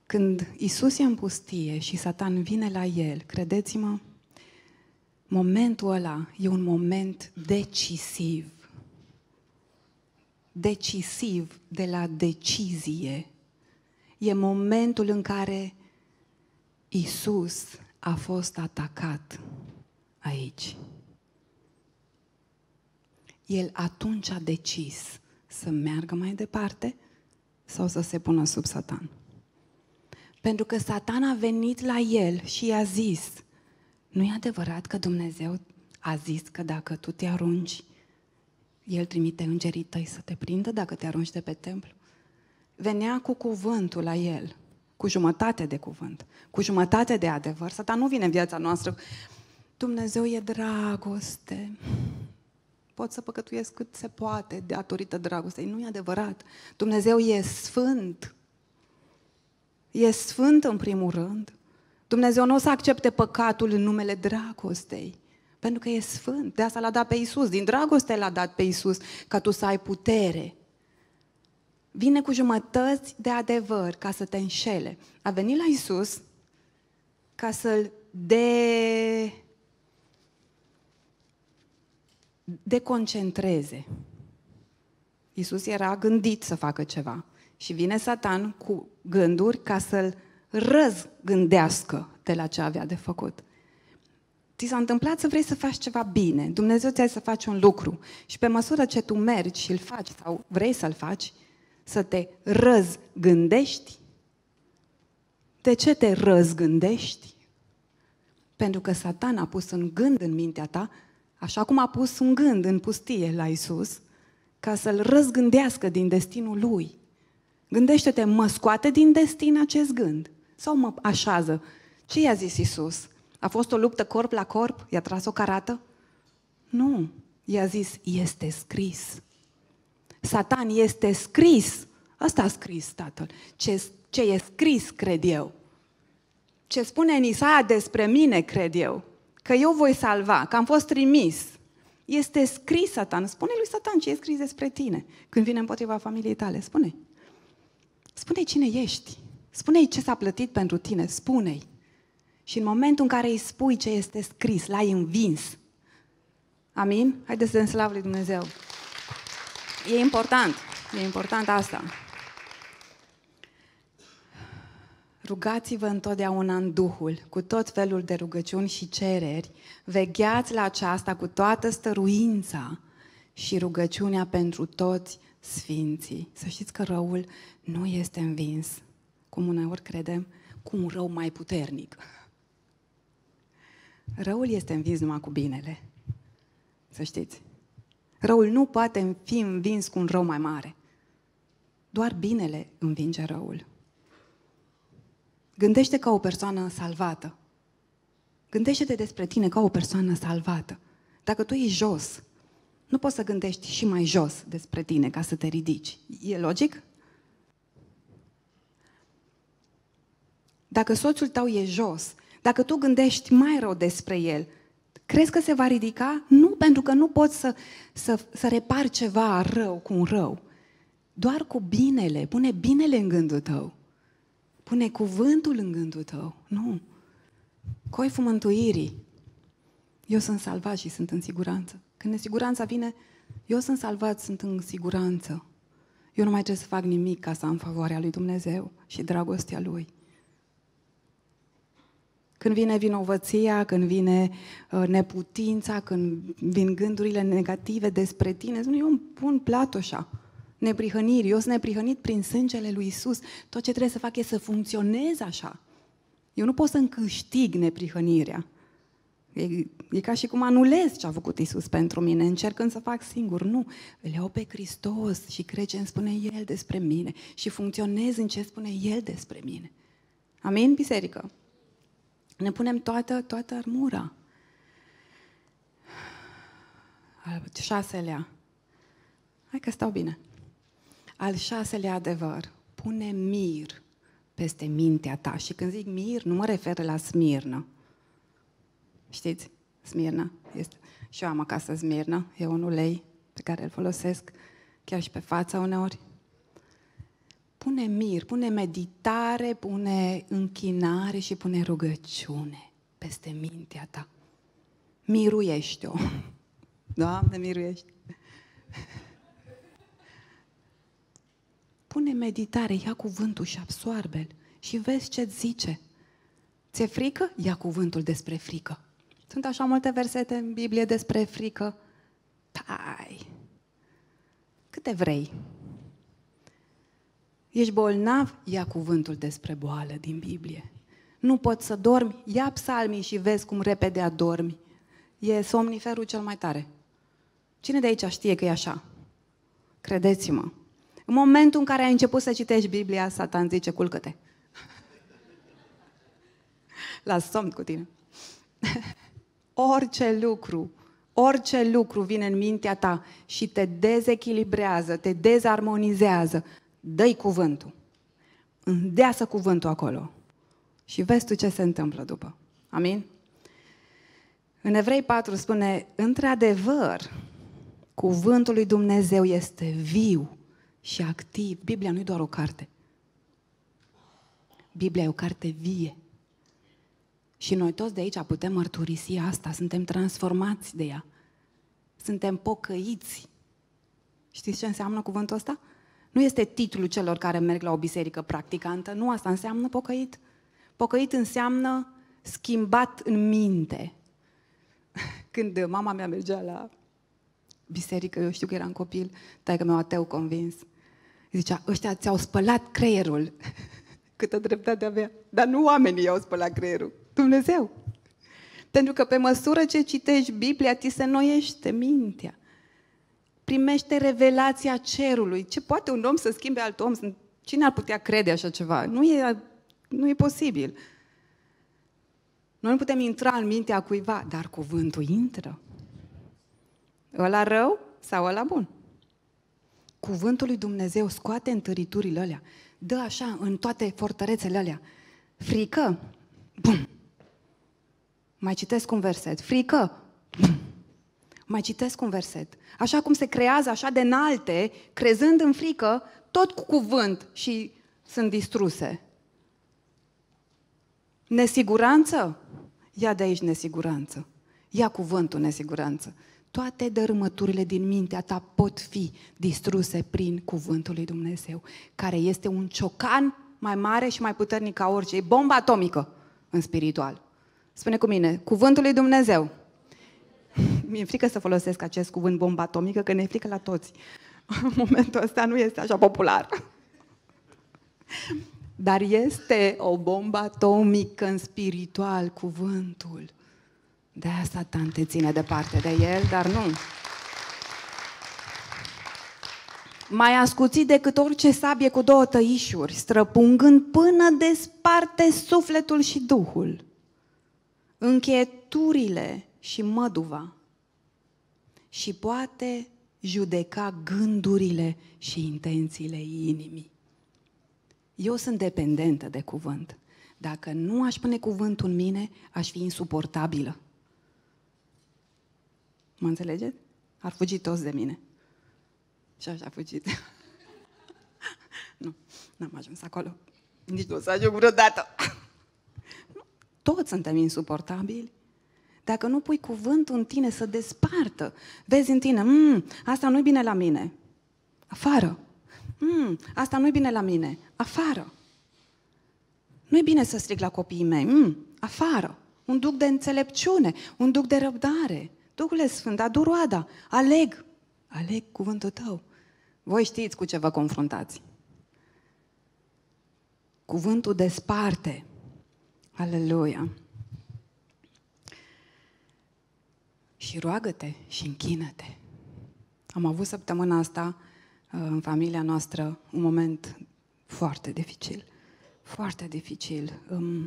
Când Isus e în pustie și Satan vine la el, credeți-mă, momentul ăla e un moment decisiv. Decisiv de la decizie. E momentul în care Isus a fost atacat aici. El atunci a decis să meargă mai departe sau să se pună sub Satan. Pentru că Satan a venit la el și i-a zis, nu e adevărat că Dumnezeu a zis că dacă tu te arunci, El trimite îngerii tăi să te prindă dacă te arunci de pe templu? Venea cu cuvântul la el, cu jumătate de cuvânt, cu jumătate de adevăr. Satan nu vine în viața noastră. Dumnezeu e dragoste. Pot să păcătuiesc cât se poate datorită dragostei. Nu e adevărat. Dumnezeu e sfânt. E sfânt în primul rând. Dumnezeu nu o să accepte păcatul în numele dragostei, pentru că e sfânt. De asta l-a dat pe Iisus. Din dragoste l-a dat pe Iisus, ca tu să ai putere. Vine cu jumătăți de adevăr ca să te înșele. A venit la Iisus ca să-l de... deconcentreze. Iisus era gândit să facă ceva. Și vine Satan cu gânduri ca să-l răzgândească de la ce avea de făcut. Ți s-a întâmplat să vrei să faci ceva bine. Dumnezeu ți-a să faci un lucru. Și pe măsură ce tu mergi și îl faci sau vrei să-l faci, să te răzgândești. De ce te răzgândești? Pentru că Satan a pus un gând în mintea ta, așa cum a pus un gând în pustie la Iisus, ca să-l răzgândească din destinul lui. Gândește-te, mă scoate din destin acest gând? Sau mă așează? Ce i-a zis Iisus? A fost o luptă corp la corp? I-a tras o carată? Nu. I-a zis, este scris. Satan, este scris. Asta a scris Tatăl. Ce, ce e scris, cred eu. Ce spune în Isaia despre mine, cred eu. Că eu voi salva, că am fost trimis. Este scris, Satan. Spune lui Satan ce e scris despre tine când vine împotriva familiei tale. Spune-i. Spune-i cine ești. Spune-i ce s-a plătit pentru tine. Spune-i. Și în momentul în care îi spui ce este scris, l-ai învins. Amin? Haideți să dăm slavă lui Dumnezeu. E important. E important asta. Rugați-vă întotdeauna în Duhul, cu tot felul de rugăciuni și cereri. Vegheați la aceasta cu toată stăruința și rugăciunea pentru toți sfinții. Să știți că răul nu este învins, cum uneori credem, cu un rău mai puternic. Răul este învins numai cu binele. Să știți. Răul nu poate fi învins cu un rău mai mare. Doar binele învinge răul. Gândește ca o persoană salvată. Gândește-te despre tine ca o persoană salvată. Dacă tu ești jos, nu poți să gândești și mai jos despre tine ca să te ridici. E logic? Dacă soțul tău e jos, dacă tu gândești mai rău despre el, crezi că se va ridica? Nu, pentru că nu poți să, să, să repari ceva rău cu un rău. Doar cu binele. Pune binele în gândul tău. Pune cuvântul în gândul tău. Nu. Coiful mântuirii. Eu sunt salvat și sunt în siguranță. Când nesiguranța vine, eu sunt salvat, sunt în siguranță. Eu nu mai trebuie să fac nimic ca să am favoarea lui Dumnezeu și dragostea Lui. Când vine vinovăția, când vine uh, neputința, când vin gândurile negative despre tine, spune, eu îmi pun platoșa. Neprihăniri. Eu sunt neprihănit prin sângele lui Isus. Tot ce trebuie să fac e să funcționez așa. Eu nu pot să-mi câștig neprihănirea. E, e ca și cum anulez ce a făcut Isus pentru mine, încercând să fac singur. Nu, îl iau pe Hristos și cred ce îmi spune El despre mine și funcționez în ce spune El despre mine. Amin, biserică? Ne punem toată, toată armura. Al șaselea. Hai că stau bine. Al șaselea adevăr. Pune mir peste mintea ta. Și când zic mir, nu mă refer la Smirnă. Știți? Smirnă. Este. Și eu am acasă Smirnă. E un ulei pe care îl folosesc chiar și pe fața uneori. Pune mir, pune meditare, pune închinare și pune rugăciune peste mintea ta. Miruiește-o. Doamne, miruiește. Pune meditare, ia cuvântul și absoarbe-l și vezi ce-ți zice. Ți-e frică? Ia cuvântul despre frică. Sunt așa multe versete în Biblie despre frică. Pai! Câte vrei? Ești bolnav? Ia cuvântul despre boală din Biblie. Nu poți să dormi? Ia psalmii și vezi cum repede adormi. E somniferul cel mai tare. Cine de aici știe că e așa? Credeți-mă. În momentul în care ai început să citești Biblia, Satan zice, culcă-te. La somn cu tine. Orice lucru, orice lucru vine în mintea ta și te dezechilibrează, te dezarmonizează, dă-i cuvântul. Îndeasă cuvântul acolo. Și vezi tu ce se întâmplă după. Amin? În Evrei patru spune, într-adevăr, cuvântul lui Dumnezeu este viu și activ. Biblia nu e doar o carte. Biblia e o carte vie. Și noi toți de aici putem mărturisi asta. Suntem transformați de ea. Suntem pocăiți. Știți ce înseamnă cuvântul ăsta? Nu este titlul celor care merg la o biserică practicantă. Nu, asta înseamnă pocăit. Pocăit înseamnă schimbat în minte. Când mama mea mergea la biserică, eu știu că eram copil, taică-meu ateu convins, zicea, ăștia ți-au spălat creierul. Câtă dreptate avea. Dar nu oamenii i-au spălat creierul, Dumnezeu. Pentru că pe măsură ce citești Biblia, ți se înnoiește mintea. Primește revelația cerului. Ce poate un om să schimbe alt om? Cine ar putea crede așa ceva? Nu e, nu e posibil. Noi nu putem intra în mintea cuiva, dar cuvântul intră. Ăla rău sau ăla bun? Cuvântul lui Dumnezeu scoate întăriturile alea, dă așa în toate fortărețele alea. Frică? Bum! Mai citesc un verset. Frică? Bum! Mai citesc un verset. Așa cum se creează așa de înalte, crezând în frică, tot cu cuvânt și sunt distruse. Nesiguranță? Ia de aici nesiguranță. Ia cuvântul nesiguranță. Toate dărâmăturile din mintea ta pot fi distruse prin cuvântul lui Dumnezeu, care este un ciocan mai mare și mai puternic ca orice. E bomba atomică în spiritual. Spune cu mine, cuvântul lui Dumnezeu. Mi-e frică să folosesc acest cuvânt bomba atomică, că ne-e frică la toți. În momentul ăsta nu este așa popular. Dar este o bombă atomică în spiritual, cuvântul. De-aia Satan te ține departe de el, dar nu. Mai ascuțit decât orice sabie cu două tăișuri, străpungând până desparte sufletul și duhul, încheieturile și măduva, și poate judeca gândurile și intențiile inimii. Eu sunt dependentă de cuvânt. Dacă nu aș pune cuvântul în mine, aș fi insuportabilă. Mă înțelegeți? Ar fugi toți de mine. Și așa a fugit. Nu, n-am ajuns acolo. Nici nu o să ajung vreodată. Toți suntem insuportabili. Dacă nu pui cuvântul în tine să despartă, vezi în tine, mm, asta nu-i bine la mine. Afară. Mm, asta nu-i bine la mine. Afară. Nu-i bine să strig la copiii mei. Mm, afară. Un duc de înțelepciune, un duc de răbdare. Duhule Sfânt, adu roada. Aleg. Aleg cuvântul tău. Voi știți cu ce vă confruntați. Cuvântul desparte. Aleluia. Și roagă-te și închină-te. Am avut săptămâna asta în familia noastră un moment foarte dificil. Foarte dificil. Um,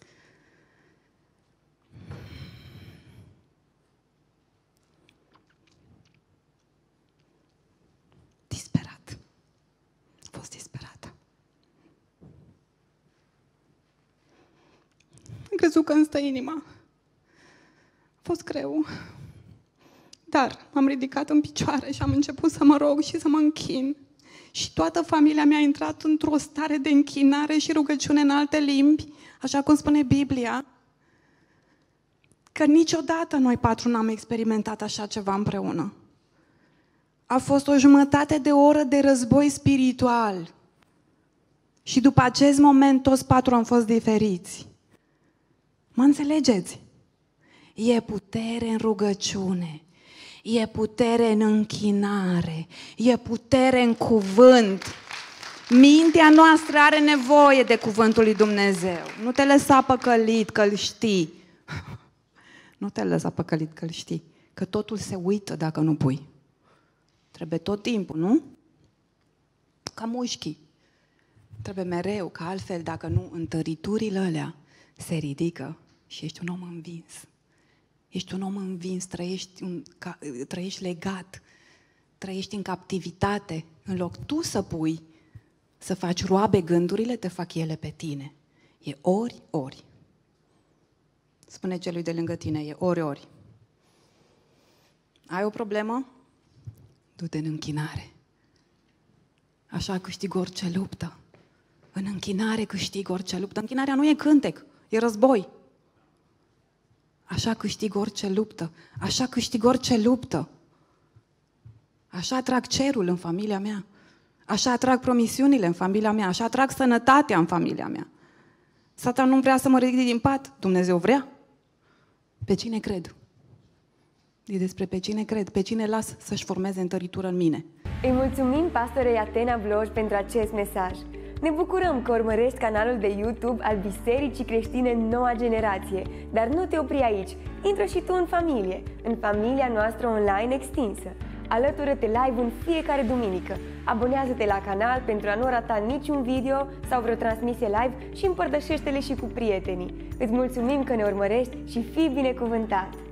disperat. A fost disperată. Am crezut că îmi stă inima. A fost greu. Dar m-am ridicat în picioare și am început să mă rog și să mă închin. Și toată familia mea a intrat într-o stare de închinare și rugăciune în alte limbi, așa cum spune Biblia, că niciodată noi patru n-am experimentat așa ceva împreună. A fost o jumătate de oră de război spiritual. Și după acest moment toți patru am fost diferiți. Mă înțelegeți? E putere în rugăciune, e putere în închinare, e putere în cuvânt. Mintea noastră are nevoie de cuvântul lui Dumnezeu. Nu te lăsa păcălit că-l știi. Nu te lăsa păcălit că-l știi. Că totul se uită dacă nu pui. Trebuie tot timpul, nu? Ca mușchii. Trebuie mereu, că altfel, dacă nu, întăriturile alea se ridică și ești un om învins. Ești un om învins, trăiești, un, ca, trăiești legat, trăiești în captivitate. În loc tu să pui, să faci roabe gândurile, te fac ele pe tine. E ori, ori. Spune celui de lângă tine, e ori, ori. Ai o problemă? Du-te în închinare. Așa câștig orice luptă. În închinare câștig orice luptă. Închinarea nu e cântec, e război. Așa câștig orice luptă. Așa câștig orice luptă. Așa atrag cerul în familia mea. Așa atrag promisiunile în familia mea. Așa atrag sănătatea în familia mea. Satan nu vrea să mă ridic din pat. Dumnezeu vrea. Pe cine cred? E despre pe cine cred, pe cine las să-și formeze întăritură în mine. Îi mulțumim pastorei Atena Vloj pentru acest mesaj. Ne bucurăm că urmărești canalul de YouTube al Bisericii Creștine Noua Generație. Dar nu te opri aici. Intră și tu în familie, în familia noastră online extinsă. Alătură-te live în fiecare duminică. Abonează-te la canal pentru a nu rata niciun video sau vreo transmisie live și împărtășește-le și cu prietenii. Îți mulțumim că ne urmărești și fii binecuvântat!